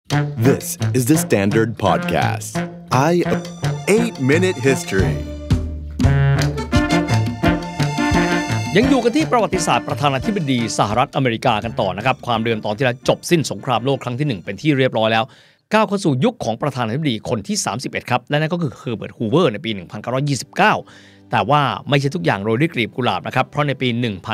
This is the Standard Podcast. 8-Minute History. ยังอยู่กันที่ประวัติศาสตร์ประธานาธิบดีสหรัฐอเมริกากันต่อนะครับความเดิมตอนที่แล้วจบสิ้นสงครามโลกครั้งที่1เป็นที่เรียบร้อยแล้วก้าวเข้าสู่ยุคของประธานาธิบดีคนที่31ครับและนั่นก็คือเฮอร์เบิร์ตฮูเวอร์ในปี1929แต่ว่าไม่ใช่ทุกอย่างโรยด้วยกลีบกุหลาบนะครับเพราะในปี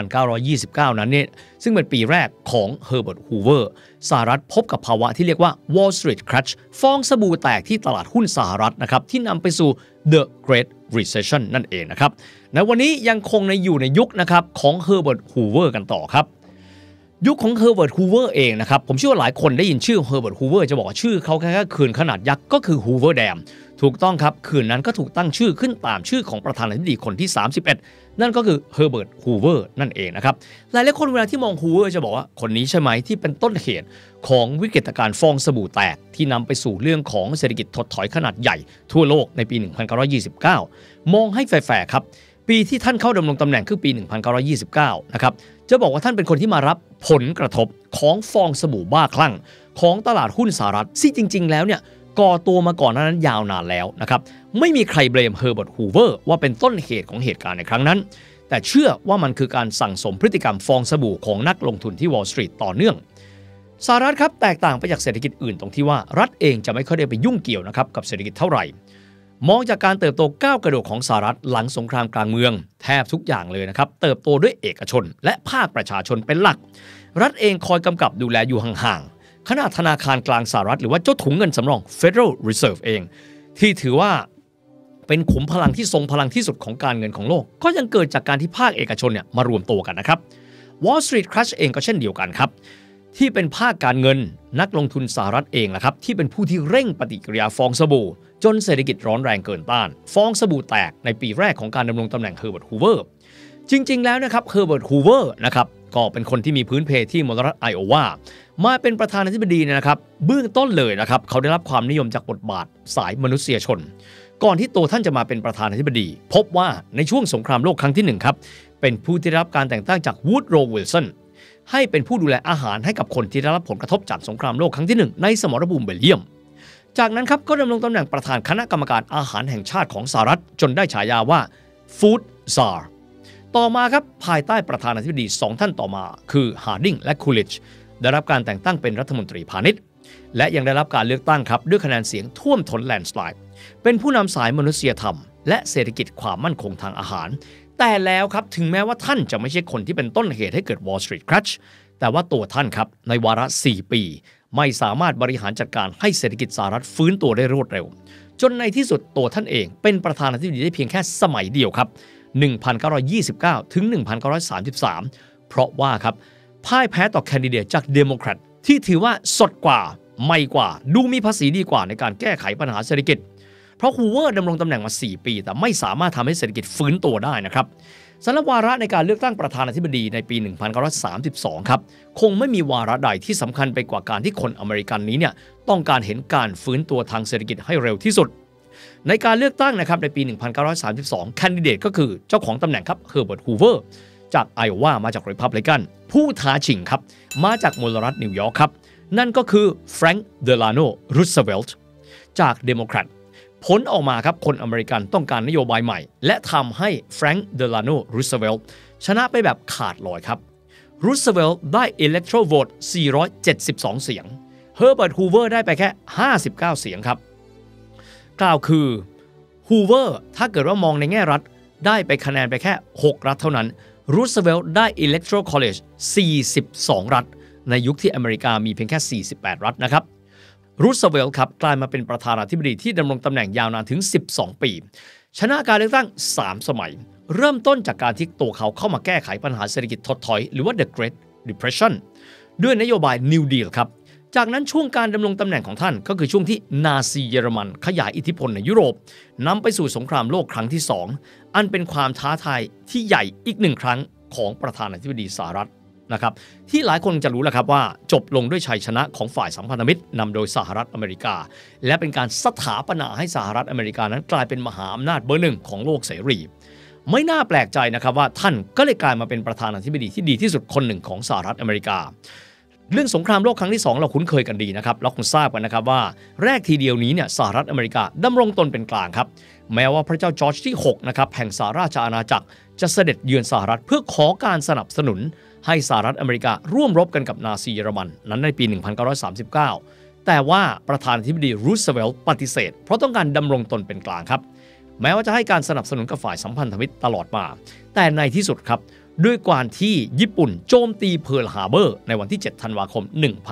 1929นั้นเนี่ยซึ่งเป็นปีแรกของเฮอร์เบิร์ตฮูเวอร์สหรัฐพบกับภาวะที่เรียกว่า Wall Street Crash ฟองสบู่แตกที่ตลาดหุ้นสหรัฐนะครับที่นำไปสู่ The Great Recession นั่นเองนะครับในวันนี้ยังคงอยู่ในยุคนะครับของเฮอร์เบิร์ตฮูเวอร์กันต่อครับยุคของเฮอร์เบิร์ตฮูเวอร์เองนะครับผมเชื่อว่าหลายคนได้ยินชื่อเฮอร์เบิร์ตฮูเวอร์จะบอกว่าชื่อเขาแค่เขื่อนขนาดยักษ์ก็คือฮูเวอร์แดมถูกต้องครับเขื่อนนั้นก็ถูกตั้งชื่อขึ้นตามชื่อของประธานาธิบดีคนที่31นั่นก็คือเฮอร์เบิร์ตฮูเวอร์นั่นเองนะครับหลายคนเวลาที่มองฮูเวอร์จะบอกว่าคนนี้ใช่ไหมที่เป็นต้นเหตุของวิกฤตการณ์ฟองสบู่แตกที่นำไปสู่เรื่องของเศรษฐกิจถดถอยขนาดใหญ่ทั่วโลกในปี1929มองให้แฟร์ๆครับปีที่ท่านเข้าดำรงตำแหน่งคือปี1929นะครับจะบอกว่าท่านเป็นคนที่มารับผลกระทบของฟองสบู่บ้าคลั่งของตลาดหุ้นสหรัฐที่จริงๆแล้วเนี่ยก่อตัวมาก่อนนั้นยาวนานแล้วนะครับไม่มีใครเบลมเฮอร์เบิร์ตฮูเวอร์ว่าเป็นต้นเหตุของเหตุการณ์ในครั้งนั้นแต่เชื่อว่ามันคือการสั่งสมพฤติกรรมฟองสบู่ของนักลงทุนที่วอลล์สตรีทต่อเนื่องสหรัฐครับแตกต่างไปจากเศรษฐกิจอื่นตรงที่ว่ารัฐเองจะไม่ค่อยได้ไปยุ่งเกี่ยวนะครับกับเศรษฐกิจเท่าไหร่มองจากการเติบโตก้าวกระโดดของสหรัฐหลังสงครามกลางเมืองแทบทุกอย่างเลยนะครับเติบโตด้วยเอกชนและภาคประชาชนเป็นหลักรัฐเองคอยกำกับดูแลอยู่ห่างๆขณะธนาคารกลางสหรัฐหรือว่าเจ้าถุงเงินสำรอง Federal Reserve เองที่ถือว่าเป็นขุมพลังที่ทรงพลังที่สุดของการเงินของโลกก็ยังเกิดจากการที่ภาคเอกชนเนี่ยมารวมตัวกันนะครับ Wall Street Crash เองก็เช่นเดียวกันครับที่เป็นภาคการเงินนักลงทุนสหรัฐเองล่ะครับที่เป็นผู้ที่เร่งปฏิกิริยาฟองสบู่จนเศรษฐกิจร้อนแรงเกินต้านฟองสบู่แตกในปีแรกของการดำรงตำแหน่งเฮอร์เบิร์ตฮูเวอร์จริงๆแล้วนะครับเฮอร์เบิร์ตฮูเวอร์นะครับก็เป็นคนที่มีพื้นเพที่มลรัฐไอโอวามาเป็นประธานาธิบดีนะครับเบื้องต้นเลยนะครับเขาได้รับความนิยมจากบทบาทสายมนุษยชนก่อนที่ตัวท่านจะมาเป็นประธานาธิบดีพบว่าในช่วงสงครามโลกครั้งที่1ครับเป็นผู้ที่ได้รับการแต่งตั้งจากวูดโรว์วิลสันให้เป็นผู้ดูแลอาหารให้กับคนที่ได้รับผลกระทบจากสงครามโลกครั้งที่1ในสมรภูมิเบลเยียมจากนั้นครับก็ดำรงตำแหน่งประธานคณะกรรมการอาหารแห่งชาติของสหรัฐจนได้ฉายาว่า Food Czar ต่อมาครับภายใต้ประธานาธิบดี2ท่านต่อมาคือฮาร์ดิงและคูลิชได้รับการแต่งตั้งเป็นรัฐมนตรีพาณิชย์และยังได้รับการเลือกตั้งครับด้วยคะแนนเสียงท่วมท้นแลนด์สไลด์เป็นผู้นำสายมนุษยธรรมและเศรษฐกิจความมั่นคงทางอาหารแต่แล้วครับถึงแม้ว่าท่านจะไม่ใช่คนที่เป็นต้นเหตุให้เกิด Wall Street Crash แต่ว่าตัวท่านครับในวาระ4ปีไม่สามารถบริหารจัดการให้เศรษฐกิจสหรัฐฟื้นตัวได้รวดเร็วจนในที่สุดตัวท่านเองเป็นประธานาธิบดีได้เพียงแค่สมัยเดียวครับ1929 ถึง 1933 เพราะว่าครับพ่ายแพ้ต่อแคนดิเดตจากเดโมแครตที่ถือว่าสดกว่าใหม่กว่าดูมีภาษีดีกว่าในการแก้ไขปัญหาเศรษฐกิจเพราะฮูเวอร์ดำรงตำแหน่งมา4ปีแต่ไม่สามารถทำให้เศรษฐกิจฟื้นตัวได้นะครับสำหรับวาระในการเลือกตั้งประธานาธิบดีในปี1932ครับคงไม่มีวาระใดที่สำคัญไปกว่าการที่คนอเมริกันนี้เนี่ยต้องการเห็นการฟื้นตัวทางเศรษฐกิจให้เร็วที่สุดในการเลือกตั้งนะครับในปี1932แคนดิเดตก็คือเจ้าของตำแหน่งครับเฮอร์เบิร์ตฮูเวอร์จากไอโอวามาจากรีพับลิกันผู้ท้าชิงครับมาจากมลรัฐนิวยอร์กครับนั่นก็คือแฟรงค์เดลาโนรูสเวลต์จากเดโมแครตผลออกมาครับคนอเมริกันต้องการนโยบายใหม่และทำให้แฟรงค์เดลาโนรูสเวลต์ชนะไปแบบขาดลอยครับรูสเวลต์ได้ electoral vote 472 เสียงเฮอร์เบิร์ตฮูเวอร์ได้ไปแค่59เสียงครับกล่าวคือฮูเวอร์ถ้าเกิดว่ามองในแง่รัฐได้ไปคะแนนไปแค่6รัฐเท่านั้นรูสเวลต์ได้ electoral college 42 รัฐในยุคที่อเมริกามีเพียงแค่48รัฐนะครับรูสเวลต์ครับกลายมาเป็นประธานาธิบดีที่ดำรงตำแหน่งยาวนานถึง12ปีชนะการเลือกตั้ง3สมัยเริ่มต้นจากการที่ตัวเขาเข้ามาแก้ไขปัญหาเศรษฐกิจถดถอยหรือว่า The Great Depression ด้วยนโยบาย New Deal ครับจากนั้นช่วงการดำรงตำแหน่งของท่านก็คือช่วงที่นาซีเยอรมันขยายอิทธิพลในยุโรปนำไปสู่สงครามโลกครั้งที่2อันเป็นความท้าทายที่ใหญ่อีก1ครั้งของประธานาธิบดีสหรัฐนะครับที่หลายคนจะรู้แล้วครับว่าจบลงด้วยชัยชนะของฝ่ายสัมพันธมิตรนำโดยสหรัฐอเมริกาและเป็นการสถาปนาให้สหรัฐอเมริกานั้นกลายเป็นมหาอำนาจเบอร์หนึ่งของโลกเสรีไม่น่าแปลกใจนะครับว่าท่านก็เลยกลายมาเป็นประธานาธิบดีที่ดีที่สุดคนหนึ่งของสหรัฐอเมริกาเรื่องสงครามโลกครั้งที่2เราคุ้นเคยกันดีนะครับเราคงทราบกันนะครับว่าแรกทีเดียวนี้เนี่ยสหรัฐอเมริกาดำรงตนเป็นกลางครับแม้ว่าพระเจ้าจอร์จที่6นะครับแห่งสหราชอาณาจักรจะเสด็จเยือนสหรัฐเพื่อขอการสนับสนุนให้สหรัฐอเมริการ่วมรบกันกับนาซีเยอรมันนั้นในปี 1939 แต่ว่าประธานาธิบดีรูสเวลต์ปฏิเสธเพราะต้องการดำรงตนเป็นกลางครับแม้ว่าจะให้การสนับสนุนกับฝ่ายสัมพันธมิตรตลอดมาแต่ในที่สุดครับด้วยการที่ญี่ปุ่นโจมตีเพิร์ลฮาร์เบอร์ในวันที่ 7 ธันวาคม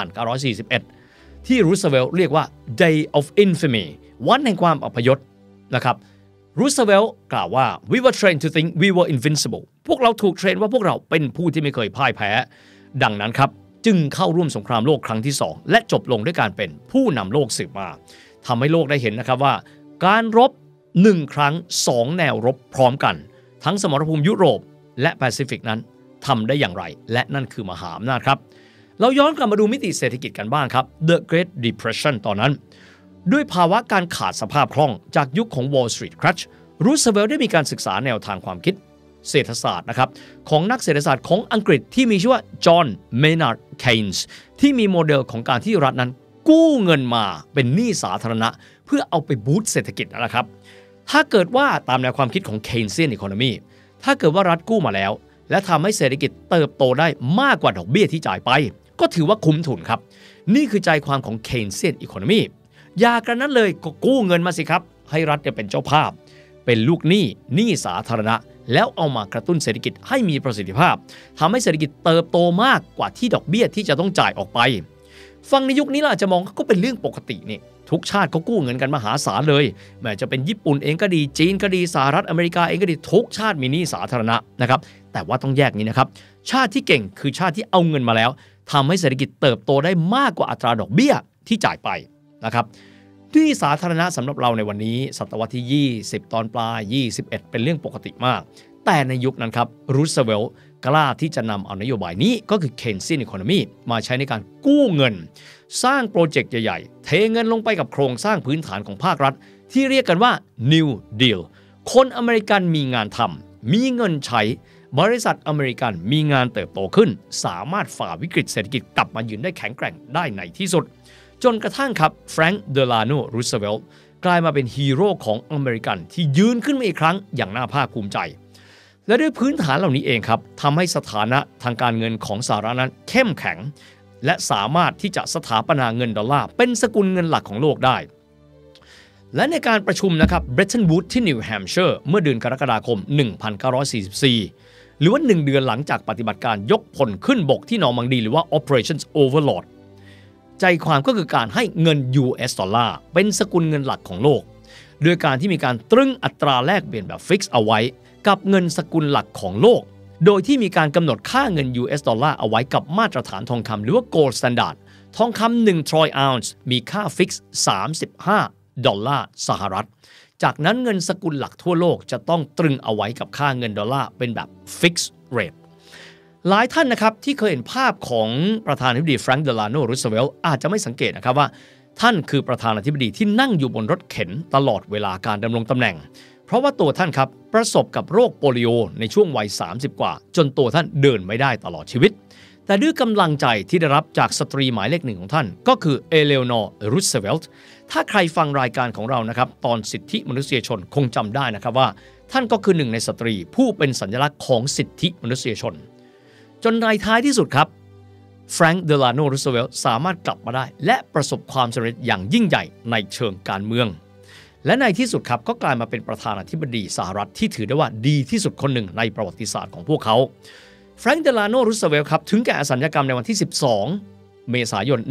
1941 ที่รูสเวลต์เรียกว่า Day of Infamy วันแห่งความอัปยศนะครับรูสเวลต์กล่าวว่า we were trained to think we were invincible พวกเราถูกเทรนว่าพวกเราเป็นผู้ที่ไม่เคยพ่ายแพ้ดังนั้นครับจึงเข้าร่วมสงครามโลกครั้งที่2และจบลงด้วยการเป็นผู้นำโลกสืบมาทำให้โลกได้เห็นนะครับว่าการรบ1ครั้ง2แนวรบพร้อมกันทั้งสมรภูมิยุโรปและแปซิฟิกนั้นทำได้อย่างไรและนั่นคือมหาอำนาจครับเราย้อนกลับมาดูมิติเศรษฐกิจกันบ้างครับ The Great Depression ตอนนั้นด้วยภาวะการขาดสภาพคล่องจากยุคของ Wall Street Crash รูสเวลต์ได้มีการศึกษาแนวทางความคิดเศรษฐศาสตร์นะครับของนักเศรษฐศาสตร์ของอังกฤษที่มีชื่อว่าจอห์นเมนาร์ดเคนส์ที่มีโมเดลของการที่รัฐนั้นกู้เงินมาเป็นหนี้สาธารณะเพื่อเอาไปบูสต์เศรษฐกิจนะครับถ้าเกิดว่าตามแนวความคิดของ Keynesian Economy ถ้าเกิดว่ารัฐกู้มาแล้วและทำให้เศรษฐกิจเติบโตได้มากกว่าดอกเบี้ยที่จ่ายไปก็ถือว่าคุ้มทุนครับนี่คือใจความของ Keynesian Economy อย่ากระนั้นเลยก็กู้เงินมาสิครับให้รัฐเป็นเจ้าภาพเป็นลูกหนี้สาธารณะแล้วเอามากระตุ้นเศรษฐกิจให้มีประสิทธิภาพทำให้เศรษฐกิจเติบโตมากกว่าที่ดอกเบี้ยที่จะต้องจ่ายออกไปฟังในยุคนี้เราอาจจะมองก็เป็นเรื่องปกตินี่ทุกชาติเขากู้เงินกันมหาศาลเลยแม้จะเป็นญี่ปุ่นเองก็ดีจีนก็ดีสหรัฐอเมริกาเองก็ดีทุกชาติมีหนี้สาธารณะนะครับแต่ว่าต้องแยกนี้นะครับชาติที่เก่งคือชาติที่เอาเงินมาแล้วทำให้เศรษฐกิจเติบโตได้มากกว่าอัตราดอกเบี้ยที่จ่ายไปนะครับหนี้สาธารณะสำหรับเราในวันนี้ศตวรรษที่20ตอนปลาย21เป็นเรื่องปกติมากแต่ในยุคนั้นครับรูสเวลต์กล้าที่จะนำเอานโยบายนี้ก็คือ Keynesian Economy มาใช้ในการกู้เงินสร้างโปรเจกต์ใหญ่ๆเทเงินลงไปกับโครงสร้างพื้นฐานของภาครัฐที่เรียกกันว่า New Deal คนอเมริกันมีงานทำมีเงินใช้บริษัทอเมริกันมีงานเติบโตขึ้นสามารถฝ่าวิกฤตเศรษฐกิจกลับมายืนได้แข็งแกร่งได้ในที่สุดจนกระทั่งครับแฟรงค์เดลาโนรูสเวลต์กลายมาเป็นฮีโร่ของอเมริกันที่ยืนขึ้นมาอีกครั้งอย่างน่าภาคภูมิใจและด้วยพื้นฐานเหล่านี้เองครับทำให้สถานะทางการเงินของสหรัฐนั้นเข้มแข็งและสามารถที่จะสถาปนาเงินดอลลาร์เป็นสกุลเงินหลักของโลกได้และในการประชุมนะครับ Bretton Woods ที่นิวแฮมป์เชอร์เมื่อเดือนกรกฎาคม 1944 หรือว่า1 เดือนหลังจากปฏิบัติการยกพลขึ้นบกที่นอร์มังดีหรือว่า Operation Overlord ใจความก็คือการให้เงิน US ดอลลาร์เป็นสกุลเงินหลักของโลกโดยการที่มีการตรึงอัตราแลกเปลี่ยนแบบฟิกซ์เอาไว้กับเงินสกุลหลักของโลกโดยที่มีการกำหนดค่าเงิน US ดอลลาร์เอาไว้กับมาตรฐานทองคำหรือว่า Gold Standard ทองคำ1 troy ounce มีค่าฟิกซ์35 ดอลลาร์สหรัฐจากนั้นเงินสกุลหลักทั่วโลกจะต้องตรึงเอาไว้กับค่าเงินดอลลาร์เป็นแบบ Fixed Rate หลายท่านนะครับที่เคยเห็นภาพของประธานาธิบดีแฟรงค์เดลาโนรูสเวลต์อาจจะไม่สังเกตนะครับว่าท่านคือประธานาธิบดีที่นั่งอยู่บนรถเข็นตลอดเวลาการดำรงตำแหน่งเพราะว่าตัวท่านครับประสบกับโรคโปลิโอในช่วงวัย30กว่าจนตัวท่านเดินไม่ได้ตลอดชีวิตแต่ด้วยกำลังใจที่ได้รับจากสตรีหมายเลข1ของท่านก็คือเอเลโอนอร์รูสเวลต์ถ้าใครฟังรายการของเรานะครับตอนสิทธิมนุษยชนคงจำได้นะครับว่าท่านก็คือหนึ่งในสตรีผู้เป็นสัญลักษณ์ของสิทธิมนุษยชนจนในท้ายที่สุดครับแฟรงค์เดลาโนรูสเวลต์สามารถกลับมาได้และประสบความสำเร็จอย่างยิ่งใหญ่ในเชิงการเมืองและในที่สุดครับก็กลายมาเป็นประธานาธิบดีสหรัฐที่ถือได้ว่าดีที่สุดคนหนึ่งในประวัติศาสตร์ของพวกเขาแฟรงค์เดลาโนรูสเวลต์ครับถึงแก่อสัญญกรรมในวันที่12เมษายน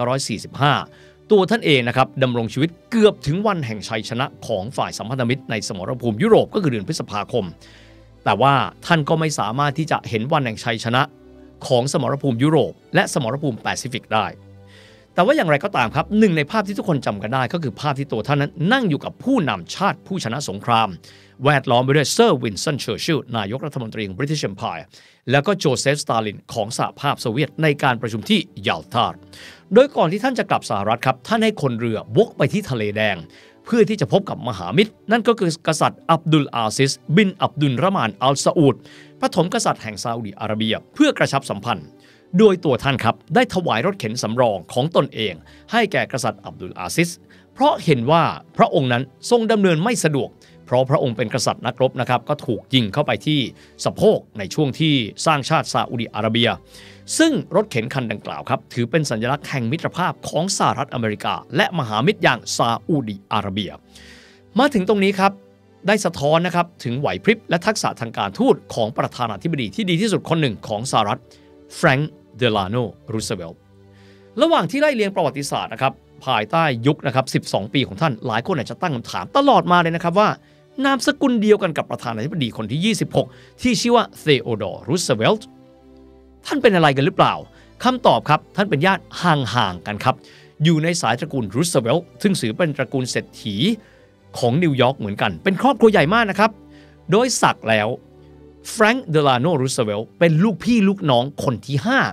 1945ตัวท่านเองนะครับดำรงชีวิตเกือบถึงวันแห่งชัยชนะของฝ่ายสัมพันธมิตรในสมรภูมิยุโรปก็คือเดือนพฤษภาคมแต่ว่าท่านก็ไม่สามารถที่จะเห็นวันแห่งชัยชนะของสมรภูมิยุโรปและสมรภูมิแปซิฟิกได้แต่ว่าอย่างไรก็ตามครับหนึ่งในภาพที่ทุกคนจำกันได้ก็คือภาพที่ตัวท่านนั้นนั่งอยู่กับผู้นำชาติผู้ชนะสงครามแวดล้อมไปด้วยเซอร์วินสตันเชอร์ชิลนายกรัฐมนตรีของ British Empire แล้วก็โจเซฟสตาลินของสหภาพโซเวียตในการประชุมที่ยัลตาโดยก่อนที่ท่านจะกลับสหรัฐครับท่านให้คนเรือวกไปที่ทะเลแดงเพื่อที่จะพบกับมหามิตรนั่นก็คือกษัตริย์อับดุลอาซิสบินอับดุลรามานอัลซาอูดปฐมกษัตริย์แห่งซาอุดิอาระเบียเพื่อกระชับสัมพันธ์โดยตัวท่านครับได้ถวายรถเข็นสำรองของตนเองให้แก่กษัตริย์อับดุลอาซิซเพราะเห็นว่าพระองค์นั้นทรงดำเนินไม่สะดวกเพราะพระองค์เป็นกษัตริย์นักรบนะครับก็ถูกยิงเข้าไปที่สะโพกในช่วงที่สร้างชาติซาอุดิอาระเบียซึ่งรถเข็นคันดังกล่าวครับถือเป็นสัญลักษณ์แห่งมิตรภาพของสหรัฐอเมริกาและมหามิตรอย่างซาอุดิอาระเบียมาถึงตรงนี้ครับได้สะท้อนนะครับถึงไหวพริบและทักษะทางการทูตของประธานาธิบดีที่ดีที่สุดคนหนึ่งของสหรัฐแฟรงค์เดลาโนรูสเวลต์ระหว่างที่ไล่เรียงประวัติศาสตร์นะครับภายใต้ยุคนะครับ12 ปีของท่านหลายคนอาจจะตั้งคำถามตลอดมาเลยนะครับว่านามสกุลเดียวกันกับประธานาธิบดีคนที่26ที่ชื่อว่าเทโอดอร์รูสเวลต์ท่านเป็นอะไรกันหรือเปล่าคำตอบครับท่านเป็นญาติห่างๆกันครับอยู่ในสายตระกูลรูสเวลต์ซึ่งถือเป็นตระกูลเศรษฐีของนิวยอร์กเหมือนกันเป็นครอบครัวใหญ่มากนะครับโดยศักดิ์แล้วแฟรงค์เดลาโนรูสเวลต์เป็นลูกพี่ลูกน้องคนที่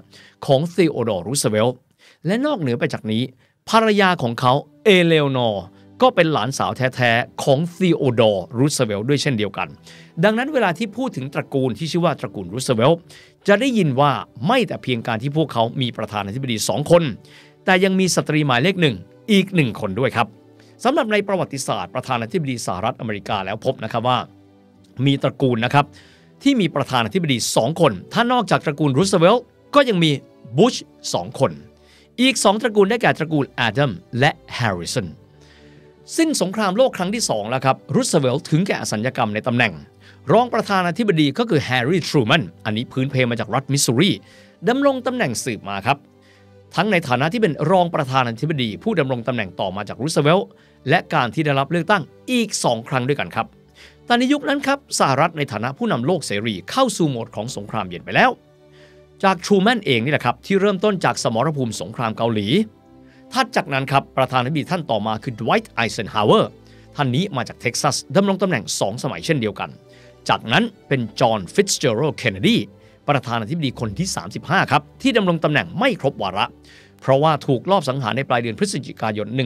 5ของเทโอดอร์รูสเวลต์และนอกเหนือไปจากนี้ภรรยาของเขาเอเลโอนอร์ก็เป็นหลานสาวแท้ๆของธีโอดอร์รูสเวลต์ด้วยเช่นเดียวกันดังนั้นเวลาที่พูดถึงตระกูลที่ชื่อว่าตระกูลรูสเวลต์จะได้ยินว่าไม่แต่เพียงการที่พวกเขามีประธานาธิบดี2คนแต่ยังมีสตรีหมายเลข1อีก1คนด้วยครับสำหรับในประวัติศาสตร์ประธานาธิบดีสหรัฐอเมริกาแล้วพบนะครับว่ามีตระกูลนะครับที่มีประธานาธิบดี2คนถ้านอกจากตระกูลรูสเวลต์ก็ยังมีบุช2คนอีก2ตระกูลได้แก่ตระกูลแอดัมและแฮร์ริสันสิ้นสงครามโลกครั้งที่2แล้วครับรูสเวลต์ถึงแก่อสัญญกรรมในตำแหน่งรองประธานาธิบดีก็คือแฮร์รี่ทรูแมนอันนี้พื้นเพมาจากรัฐมิสซูรีดำรงตำแหน่งสืบมาครับทั้งในฐานะที่เป็นรองประธานาธิบดีผู้ดำรงตำแหน่งต่อมาจากรูสเวลต์และการที่ได้รับเลือกตั้งอีก2ครั้งด้วยกันครับแต่ในยุคนั้นครับสหรัฐในฐานะผู้นำโลกเสรีเข้าสู่โหมดของสงครามเย็นไปแล้วจากทรูแมนเองนี่แหละครับที่เริ่มต้นจากสมรภูมิสงครามเกาหลีถัดจากนั้นครับประธานาธิบดีท่านต่อมาคือดไวท์ไอเซนฮาวเวอร์ท่านนี้มาจากเท็กซัสดำรงตำแหน่ง2สมัยเช่นเดียวกันจากนั้นเป็นจอห์นฟิตซ์เจอโรลด์เคนเนดีประธานาธิบดีคนที่35ครับที่ดำรงตำแหน่งไม่ครบวาระเพราะว่าถูกลอบสังหารในปลายเดือนพฤศจิกายน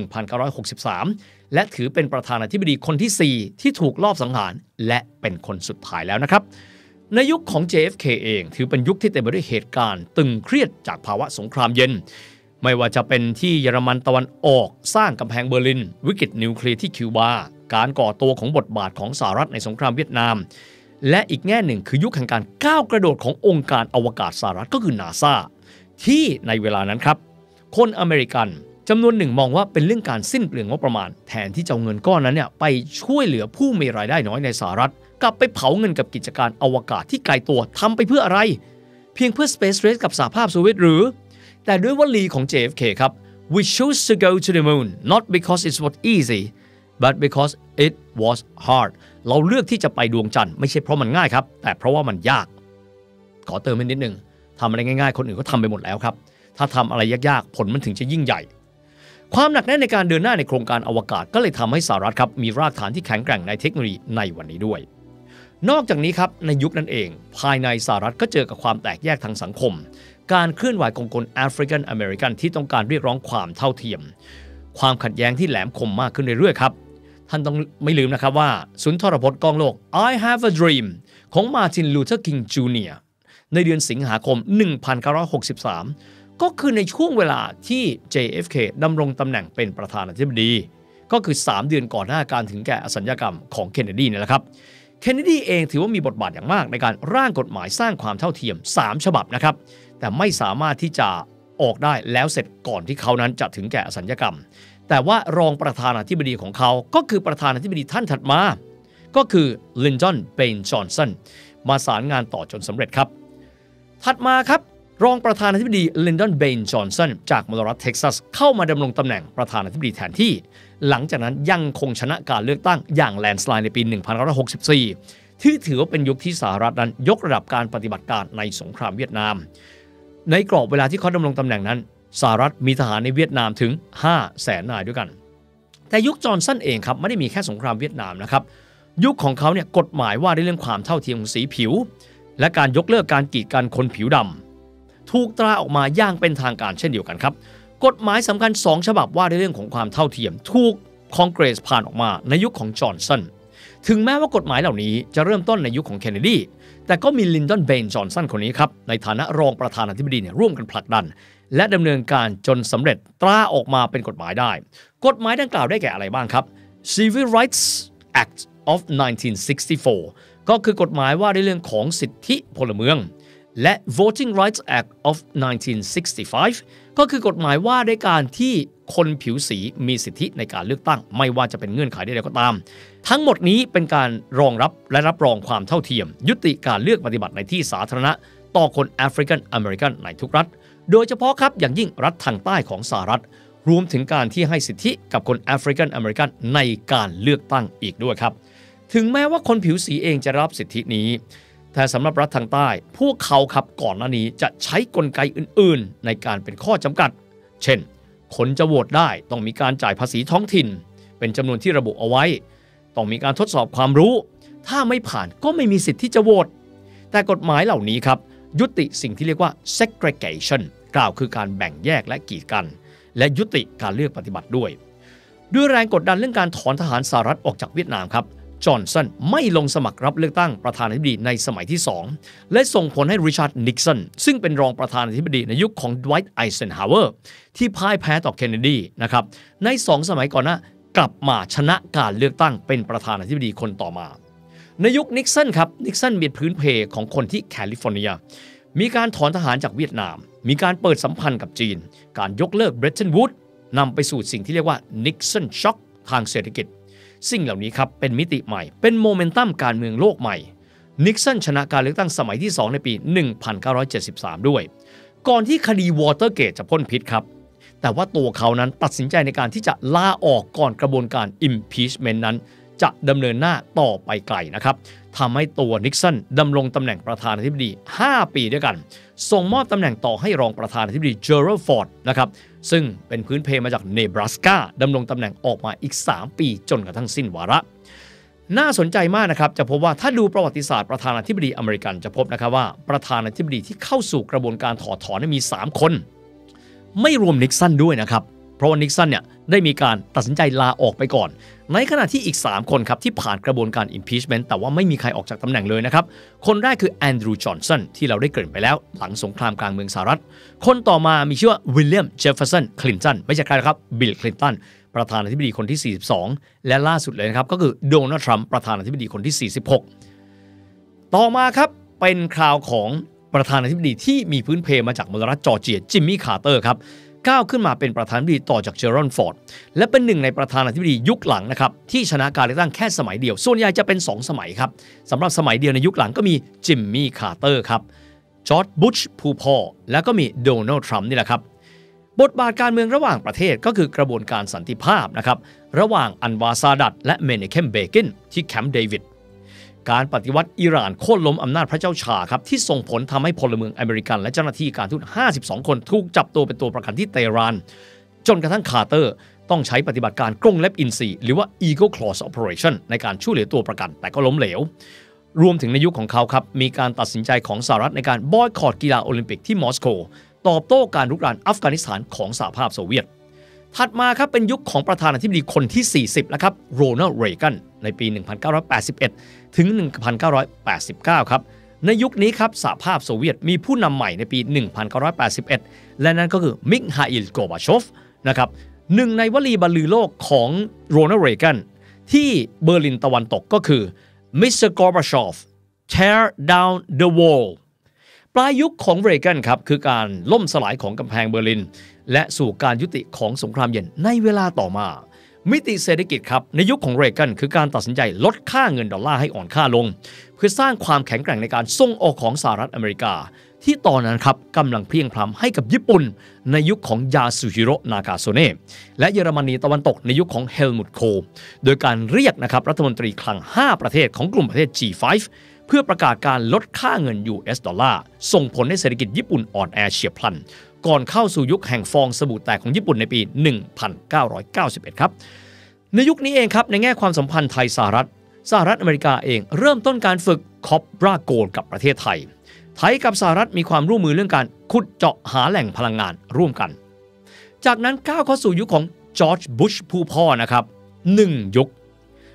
1963 และถือเป็นประธานาธิบดีคนที่4ที่ถูกลอบสังหารและเป็นคนสุดท้ายแล้วนะครับในยุคของ JFK เองถือเป็นยุคที่เต็มไปด้วยเหตุการณ์ตึงเครียดจากภาวะสงครามเย็นไม่ว่าจะเป็นที่เยอรมันตะวันออกสร้างกำแพงเบอร์ลินวิกฤตนิวเคลียร์ที่คิวบาการก่อตัวของบทบาทของสหรัฐในสงครามเวียดนามและอีกแง่หนึ่งคือยุคแห่งการก้าวกระโดดขององค์การอวกาศสหรัฐก็คือ NASA ที่ในเวลานั้นครับคนอเมริกันจำนวนหนึ่งมองว่าเป็นเรื่องการสิ้นเปลืองงบประมาณแทนที่จะเอาเงินก้อนนั้นเนี่ยไปช่วยเหลือผู้มีรายได้น้อยในสหรัฐกลับไปเผาเงินกับกิจการอวกาศที่ไกลตัวทำไปเพื่ออะไรเพียงเพื่อ Space Race กับสหภาพโซเวียตหรือแต่ด้วยวลีของ JFK ครับ We choose to go to the moon not because it was easy but because it was hard เราเลือกที่จะไปดวงจันทร์ไม่ใช่เพราะมันง่ายครับแต่เพราะว่ามันยากขอเติมนิดนึงทำอะไรง่ายๆคนอื่นก็ทำไปหมดแล้วครับถ้าทำอะไรยากๆผลมันถึงจะยิ่งใหญ่ความหนักแน่นในการเดินหน้าในโครงการอวกาศก็เลยทำให้สหรัฐครับมีรากฐานที่แข็งแกร่งในเทคโนโลยีในวันนี้ด้วยนอกจากนี้ครับในยุคนั้นเองภายในสหรัฐก็เจอกับความแตกแยกทางสังคมการเคลื่อนไหวของคนแอฟริกันอเมริกันที่ต้องการเรียกร้องความเท่าเทียมความขัดแย้งที่แหลมคมมากขึ้นเรื่อยๆครับท่านต้องไม่ลืมนะครับว่าสุนทรพจน์ก้องโลก I Have a Dream ของมาร์ตินลูเทอร์คิงจูเนียร์ในเดือนสิงหาคม 1963 ก็คือในช่วงเวลาที่ JFK ดำรงตำแหน่งเป็นประธานาธิบดีก็คือ3เดือนก่อนหน้าการถึงแก่อสัญญกรรมของเคนเนดีนี่แหละครับเคนเนดีเองถือว่ามีบทบาทอย่างมากในการร่างกฎหมายสร้างความเท่าเทียม3ฉบับนะครับแต่ไม่สามารถที่จะออกได้แล้วเสร็จก่อนที่เขานั้นจะถึงแก่อสัญญกรรมแต่ว่ารองประธานาธิบดีของเขาก็คือประธานาธิบดีท่านถัดมาก็คือลินดอนเบนจอห์นสันมาสารงานต่อจนสำเร็จครับถัดมาครับรองประธานาธิบดีลินดอนเบนจอห์นสันจากมลรัฐเท็กซัสเข้ามาดำรงตำแหน่งประธานาธิบดีแทนที่หลังจากนั้นยังคงชนะการเลือกตั้งอย่างแลนด์สไลด์ในปี 1964 ที่ถือว่าเป็นยุคที่สหรัฐนั้นยกระดับการปฏิบัติการในสงครามเวียดนามในกรอบเวลาที่เขาดำรงตำแหน่งนั้นสหรัฐมีทหารในเวียดนามถึง 500,000 นายด้วยกันแต่ยุคจอห์นสันเองครับไม่ได้มีแค่สงครามเวียดนามนะครับยุคของเขาเนี่ยกฎหมายว่าด้วยเรื่องความเท่าเทียมของสีผิวและการยกเลิกการกีดกันคนผิวดำถูกตราออกมาอย่างเป็นทางการเช่นเดียวกันครับกฎหมายสำคัญ2ฉบับว่าด้วยเรื่องของความเท่าเทียมถูกคองเกรสผ่านออกมาในยุคของจอห์นสันถึงแม้ว่ากฎหมายเหล่านี้จะเริ่มต้นในยุคของเคนเนดีแต่ก็มีลินดอนเบนจอห์นสันคนนี้ครับในฐานะรองประธานาธิบดีร่วมกันผลักดันและดำเนินการจนสำเร็จตราออกมาเป็นกฎหมายได้กฎหมายดังกล่าวได้แก่อะไรบ้างครับ Civil Rights Act of 1964 ก็คือกฎหมายว่าด้วยเรื่องของสิทธิพลเมืองและ Voting Rights Act of 1965 ก็คือกฎหมายว่าด้วยการที่คนผิวสีมีสิทธิในการเลือกตั้งไม่ว่าจะเป็นเงื่อนไขใดๆก็ตามทั้งหมดนี้เป็นการรองรับและรับรองความเท่าเทียมยุติการเลือกปฏิบัติในที่สาธารณะต่อคนแอฟริกันอเมริกันในทุกรัฐโดยเฉพาะครับอย่างยิ่งรัฐทางใต้ของสหรัฐรวมถึงการที่ให้สิทธิกับคนแอฟริกันอเมริกันในการเลือกตั้งอีกด้วยครับถึงแม้ว่าคนผิวสีเองจะรับสิทธินี้แต่สำหรับรัฐทางใต้พวกเขาครับก่อนหน้านี้จะใช้กลไกอื่นๆในการเป็นข้อจำกัดเช่นคนจะโหวตได้ต้องมีการจ่ายภาษีท้องถิ่นเป็นจำนวนที่ระบุเอาไว้ต้องมีการทดสอบความรู้ถ้าไม่ผ่านก็ไม่มีสิทธิ์ที่จะโหวตแต่กฎหมายเหล่านี้ครับยุติสิ่งที่เรียกว่า segregation กล่าวคือการแบ่งแยกและกีดกันและยุติการเลือกปฏิบัติด้วยแรงกดดันเรื่องการถอนทหารสหรัฐออกจากเวียดนามครับจอห์นสันไม่ลงสมัครรับเลือกตั้งประธานาธิบดีในสมัยที่2และส่งผลให้ริชาร์ดนิกสันซึ่งเป็นรองประธานาธิบดีในยุคของดไวท์ไอเซนฮาวเวอร์ที่พ่ายแพ้ต่อเคนเนดีนะครับใน2สมัยก่อนหน้ากลับมาชนะการเลือกตั้งเป็นประธานาธิบดีคนต่อมาในยุคนิกสันครับนิกสันมีพื้นเพของคนที่แคลิฟอร์เนียมีการถอนทหารจากเวียดนามมีการเปิดสัมพันธ์กับจีนการยกเลิกเบรตันวูดนำไปสู่สิ่งที่เรียกว่านิกสันช็อคทางเศรษฐกิจสิ่งเหล่านี้ครับเป็นมิติใหม่เป็นโมเมนตัมการเมืองโลกใหม่นิกสันชนะการเลือกตั้งสมัยที่2ในปี 1973 ด้วยก่อนที่คดีวอเตอร์เกตจะพ่นพิษครับแต่ว่าตัวเขานั้นตัดสินใจในการที่จะลาออกก่อนกระบวนการ impeachment นั้นจะดำเนินหน้าต่อไปไกลนะครับทำให้ตัวนิกสันดำรงตำแหน่งประธานาธิบดี5ปีด้วยกันส่งมอบตำแหน่งต่อให้รองประธานาธิบดีเจอรัลด์ฟอร์ดนะครับซึ่งเป็นพื้นเพมาจากเนบราสกาดำรงตำแหน่งออกมาอีก3ปีจนกระทั่งสิ้นวาระน่าสนใจมากนะครับจะพบว่าถ้าดูประวัติศาสตร์ประธานาธิบดีอเมริกันจะพบนะครับว่าประธานาธิบดีที่เข้าสู่กระบวนการถอดถอนมี3คนไม่รวมนิกสันด้วยนะครับเพราะว่านิกสันเนี่ยได้มีการตัดสินใจลาออกไปก่อนในขณะที่อีก3คนครับที่ผ่านกระบวนการ impeachment แต่ว่าไม่มีใครออกจากตำแหน่งเลยนะครับคนแรกคือแอนดรูว์จอห์นสันที่เราได้เกริ่นไปแล้วหลังสงครามกลางเมืองสหรัฐคนต่อมามีชื่อว่าวิลเลียมเจฟเฟอร์สันคลินตันไม่ใช่ใครครับบิลคลินตันประธานาธิบดีคนที่42และล่าสุดเลยนะครับก็คือโดนัลด์ทรัมป์ประธานาธิบดีคนที่46ต่อมาครับเป็นคราวของประธานาธิบดีที่มีพื้นเพมาจากมลรัฐจอร์เจียจิมมี่คาร์เตอร์ครับก้าวขึ้นมาเป็นประธานาธิบดีต่อจากเจอรัลด์ฟอร์ดและเป็นหนึ่งในประธานาธิบดียุคหลังนะครับที่ชนะการเลือกตั้งแค่สมัยเดียวส่วนใหญ่จะเป็น2สมัยครับสำหรับสมัยเดียวในยุคหลังก็มีจิมมี่คาร์เตอร์ครับจอร์จบุชพูพอลแล้วก็มีโดนัลด์ทรัมป์นี่แหละครับบทบาทการเมืองระหว่างประเทศก็คือกระบวนการสันติภาพนะครับระหว่างอันวาร์ซาดัตและเมเนเคมเบกินที่แคมป์เดวิดการปฏิวัติอิหร่านโค่นล้มอำนาจพระเจ้าชาครับที่ส่งผลทำให้พลเมืองอเมริกันและเจ้าหน้าที่การทูต52คนถูกจับตัวเป็นตัวประกันที่เตหะรานจนกระทั่งคาร์เตอร์ต้องใช้ปฏิบัติการกรงเล็บอินทรีหรือว่า Eagle Claws Operation ในการช่วยเหลือตัวประกันแต่ก็ล้มเหลวรวมถึงในยุคของเขาครับมีการตัดสินใจของสหรัฐในการบอยคอตกีฬาโอลิมปิกที่มอสโกตอบโต้การรุกรานอัฟกานิสถานของสหภาพโซเวียตถัดมาครับเป็นยุคของประธานาธิบดีคนที่40แล้วครับโรนัลด์ เรแกนในปี 1981 ถึง 1989 ครับในยุคนี้ครับสหภาพโซเวียตมีผู้นำใหม่ในปี 1981 และนั่นก็คือมิคฮาอิล โกบาชอฟนะครับหนึ่งในวลีบรรลือโลกของโรนัลด์ เรแกนที่เบอร์ลินตะวันตกก็คือ Mr. Gorbachev tear down the wall ปลายยุคของเรแกนครับคือการล่มสลายของกำแพงเบอร์ลินและสู่การยุติของสงครามเย็นในเวลาต่อมามิติเศรษฐกิจครับในยุคของเรแกนคือการตัดสินใจลดค่าเงินดอลลาร์ให้อ่อนค่าลงเพื่อสร้างความแข็งแกร่งในการส่งออกของสหรัฐอเมริกาที่ตอนนั้นครับกำลังเพลียงพล้ำให้กับญี่ปุ่นในยุคของยาสุฮิโร่นากาโซเน่และเยอรมนีตะวันตกในยุคของเฮลมุตโคลโดยการเรียกนะครับรัฐมนตรีคลัง5ประเทศของกลุ่มประเทศ G5 เพื่อประกาศการลดค่าเงิน US ดอลลาร์ส่งผลให้เศรษฐกิจญี่ปุ่นอ่อนแอเฉียบพลันก่อนเข้าสู่ยุคแห่งฟองสบู่แตกของญี่ปุ่นในปี 1991 ครับในยุคนี้เองครับในแง่ความสัมพันธ์ไทยสหรัฐอเมริกาเองเริ่มต้นการฝึกคอปราโกลกับประเทศไทยกับสหรัฐมีความร่วมมือเรื่องการขุดเจาะหาแหล่งพลังงานร่วมกันจากนั้นก้าวเข้าสู่ยุคของจอร์จบุชผู้พ่อนะครับ1ยุค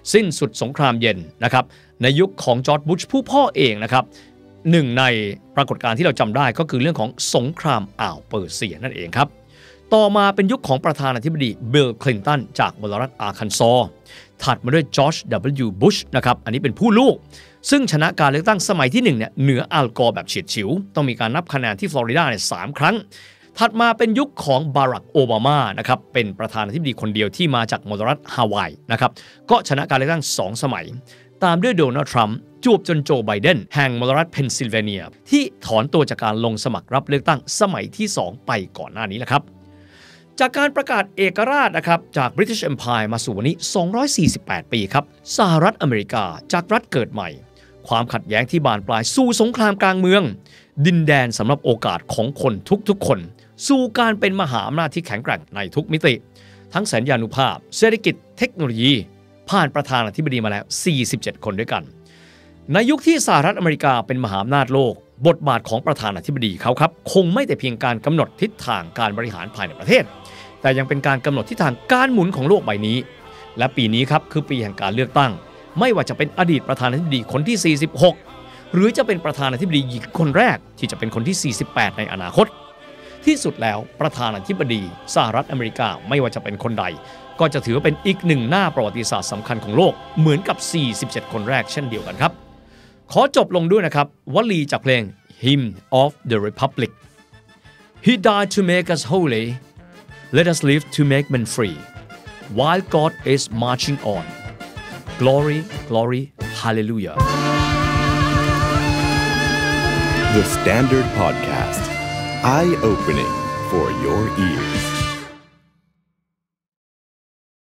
สิ้นสุดสงครามเย็นนะครับในยุคของจอร์จบุชผู้พ่อเองนะครับหนึ่งในปรากฏการณ์ที่เราจำได้ก็คือเรื่องของสงครามอ่าวเปอร์เซียนั่นเองครับต่อมาเป็นยุคของประธานาธิบดีบิลคลินตันจากมลรัฐอาร์คันซอสถัดมาด้วยจอร์จ W. บุชนะครับอันนี้เป็นผู้ลูกซึ่งชนะการเลือกตั้งสมัยที่1เนี่ยเหนืออัลกอร์แบบเฉียดฉิวต้องมีการนับคะแนนที่ฟลอริดาเนี่ย3 ครั้งถัดมาเป็นยุคของบารักโอบามานะครับเป็นประธานาธิบดีคนเดียวที่มาจากมลรัฐฮาวายนะครับก็ชนะการเลือกตั้ง2 สมัยตามด้วยโดนัลด์ทรัมป์จวบจนโจไบเดนแห่งมลรัฐเพนซิลเวเนียที่ถอนตัวจากการลงสมัครรับเลือกตั้งสมัยที่2ไปก่อนหน้านี้แหละครับจากการประกาศเอกราชนะครับจาก British Empire มาสู่วันนี้248 ปีครับสหรัฐอเมริกาจากรัฐเกิดใหม่ความขัดแย้งที่บานปลายสู่สงครามกลางเมืองดินแดนสำหรับโอกาสของคนทุกๆคนสู่การเป็นมหาอำนาจที่แข็งแกร่งในทุกมิติทั้งสัญญานุภาพเศรษฐกิจเทคโนโลยีผ่านประธานาธิบดีมาแล้ว47 คนด้วยกันในยุคที่สหรัฐอเมริกาเป็นมหาอำนาจโลกบทบาทของประธานาธิบดีเขาครับคงไม่แต่เพียงการกำหนดทิศทางการบริหารภายในประเทศแต่ยังเป็นการกำหนดทิศทางการหมุนของโลกใบนี้และปีนี้ครับคือปีแห่งการเลือกตั้งไม่ว่าจะเป็นอดีตประธานาธิบดีคนที่46หรือจะเป็นประธานาธิบดีหญิงคนแรกที่จะเป็นคนที่48ในอนาคตที่สุดแล้วประธานาธิบดีสหรัฐอเมริกาไม่ว่าจะเป็นคนใดก็จะถือว่าเป็นอีกหนึ่งหน้าประวัติศาสตร์สำคัญของโลกเหมือนกับ47 คนแรกเช่นเดียวกันครับขอจบลงด้วยนะครับวลีจากเพลง Hymn of the Republic He died to make us holy Let us live to make men free while God is marching on Glory Glory Hallelujah The Standard Podcast Eye-opening for your ears